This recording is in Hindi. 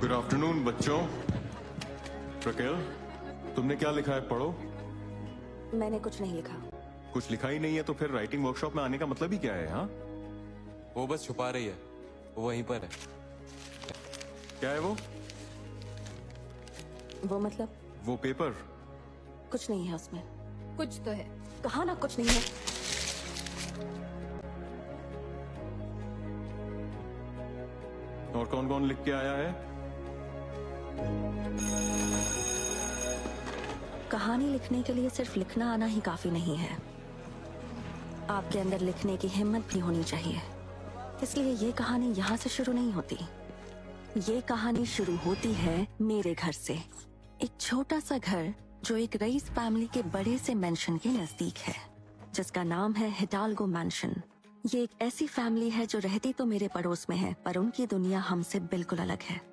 गुड आफ्टरनून बच्चों। प्रकेल, तुमने क्या लिखा है, पढ़ो। मैंने कुछ नहीं लिखा। कुछ लिखा ही नहीं है तो फिर राइटिंग वर्कशॉप में आने का मतलब ही क्या है? हाँ, वो बस छुपा रही है, वो वहीं पर है। क्या है वो? वो मतलब? वो पेपर। कुछ नहीं है उसमें। कुछ तो है। कहा ना कुछ नहीं है। और कौन कौन लिख के आया है? कहानी लिखने के लिए सिर्फ लिखना आना ही काफी नहीं है, आपके अंदर लिखने की हिम्मत भी होनी चाहिए। इसलिए ये कहानी यहाँ से शुरू नहीं होती। ये कहानी शुरू होती है मेरे घर से। एक छोटा सा घर जो एक रईस फैमिली के बड़े से मेंशन के नजदीक है, जिसका नाम है हिडाल्गो मैंशन। ये एक ऐसी फैमिली है जो रहती तो मेरे पड़ोस में है, पर उनकी दुनिया हमसे बिल्कुल अलग है।